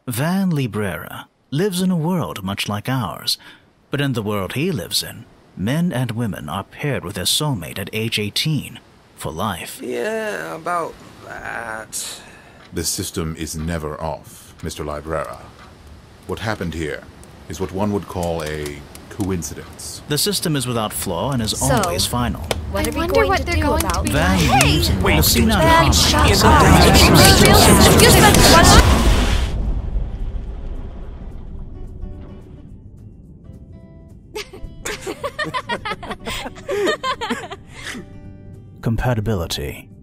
Van Librera lives in a world much like ours, but in the world he lives in, men and women are paired with their soulmate at age 18 for life. Yeah, about that. The system is never off, Mr. Librera. What happened here is what one would call a coincidence. The system is without flaw and is always final. What are we going to do about Van that? leaves and Wait, Messina Van, comes. shut up. Excuse me. Compatibility.